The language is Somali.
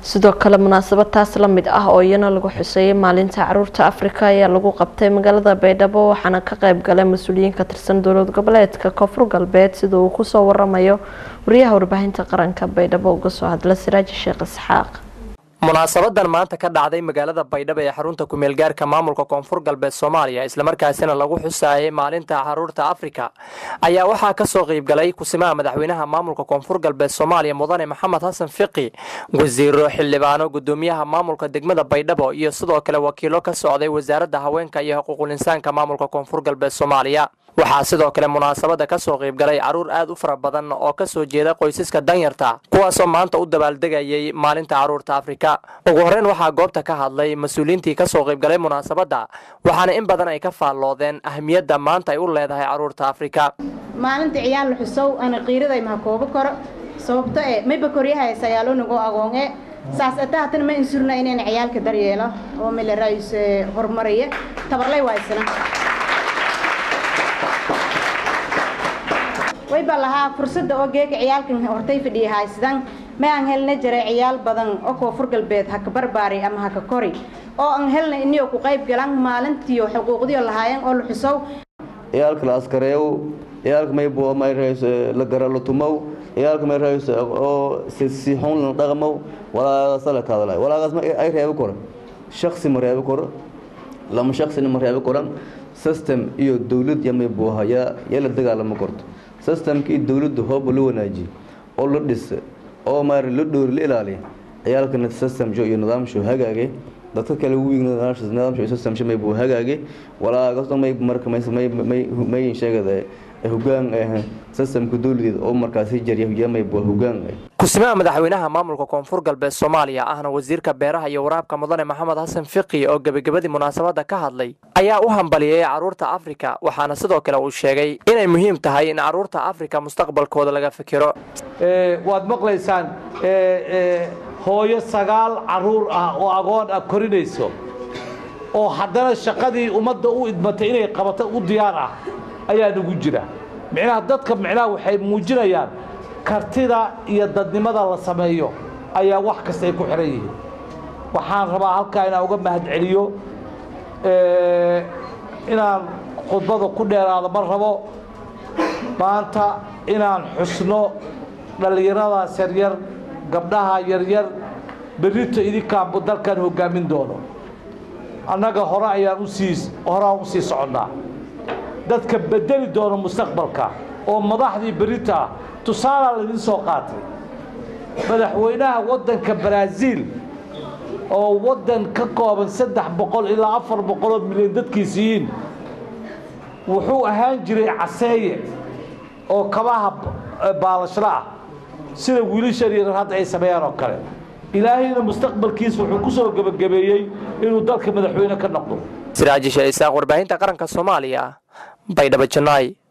sidoo kale munaasabad taas la mid ah oo iyana lagu xuseeyay maalinta caruurta Afrika ayaa lagu qabtay magaalada Baydhabo waxaana ka qayb galay mas'uuliyiin ka tirsan dowlad goboleedka Koonfur Galbeed sida uu ku soo waramayo wariyaha warbaahinta qaranka Baydhabo uga soo hadla Siraaj Sheekh Isxaaq. munaasabadan maanta ka dhacday magaalada Baydhabo ee xarunta ku meel gaarka maamulka Koonfur Galbeed Soomaaliya isla markaasina lagu xusaayay maalinta caruurta Afrika ayaa waxa ka soo qayb galay kusimaha madaxweynaha maamulka Koonfur Galbeed Soomaaliya Mudane Maxamed Xasan Fiqi wasiiro xildhibaano gudoomiyaha maamulka degmada Baydhabo iyo sidoo kale wakiilo ka socday wasaaradda haweenka iyo xuquuqul insaanka maamulka Koonfur Galbeed Soomaaliya waxaa sidoo kale munaasabada ka soo qayb galay caruur aad u fara badan oo ka soo jeeda qoysaska danyarta kuwaas oo maanta u dabaaldegayay maalinta caruurta Afrika ugu horreyn waxaa goobta ka hadlay mas'uuliyiintii ka soo qayb galay munaasabada waxaana in badan ay ka faalloodeen ahmiyadda maanta ay u leedahay caruurta Afrika maalinta ciyaal la xusow ana qiiraday ma koobo karo sababta ee may bakoriyaha sagaalo nago agoonge saas ataatan ma insurna inaan ciyaalka daryeelo oo meel raayis hormariye tabarlay waysana way balaha fursada oo geega ciyaalkan hortay fadhiya haysan ma aan helna jiray ciyaal badan oo Koonfur Galbeed ha ka barbaari ama ha ka kori oo aan helna inuu ku qayb galan maalintii xuquuqdii lahaayeen oo la xusow ciyaalka la askareeyo ciyaalka may boo may rays la garalo tumow ciyaalka may rays oo si xun la dhaqmo wala sala ka hadlay wala qasma ay reebo kor shakhsi ma reebo kor lama shakhsi ma reebo koran system iyo dawlad yamay boo haya yala dagaalamo korto systemkii dawladdu hoob loo wanaajiyo oo la dhisay oo maar la dhoor la ilaaliyo ciyaalkana system jo iyo nidaam soo hagaagay dadka kale weyn nidaam soo system shamay buu hagaagay walaa qasdo may marka may sheegada hoggaan systemka dawladeed oo markaas jariyo may buu hoggaan kusimaha madaxweynaha maamulka Koonfur Galbeed Soomaaliya ahna wasiirka beeraha iyo waraabka Mudane Maxamed Xasan Fiqi oo gabagabadii munaasabada ka hadlay ayaa u hambaliyay caruurta Afrika waxaana sidoo kale uu sheegay inay muhiim tahay in caruurta Afrika mustaqbalkooda laga fikiro waad maqlaysaan hooyo 9 caruur ah oo agoon ah korinayso oo haddana shaqadii ummadda u idmatay inay qabato u diyaar ah ayaa ugu jira macnaha dadka macnaha waxay muujinayaan kartida iyo dadnimada la sameeyo ayaa wax kasta ay ku xiran yihiin waxaan rabaa halka inaan uga mahadceliyo inaan khudbada ku dheeraado mar rabo maanta inaan xusno dhalinyarada yaryar gabdhaha yaryar berrito idinka dalkan hogaamin doono annaga hore ayaan u sii soconnaa dadka bedeli doono mustaqbalka oo madaxdii berrita tusaale la idin soo qaatay madaxweynaha waddanka Brazil oo waddan ka kooban 300 ilaa 400 milyan dadkiisiin wuxuu ahaan jiray caseeye oo kabaha baalashla sida wiilasha yar hadda ay sameeyaan oo kale ilaahayna mustaqbalkiisa wuxuu ku soo gabagabeeyay inuu dalka madaxweyne ka noqdo Siraaj Sheekh Isxaaq warbaahinta qaranka Soomaaliya Baydhabo Janay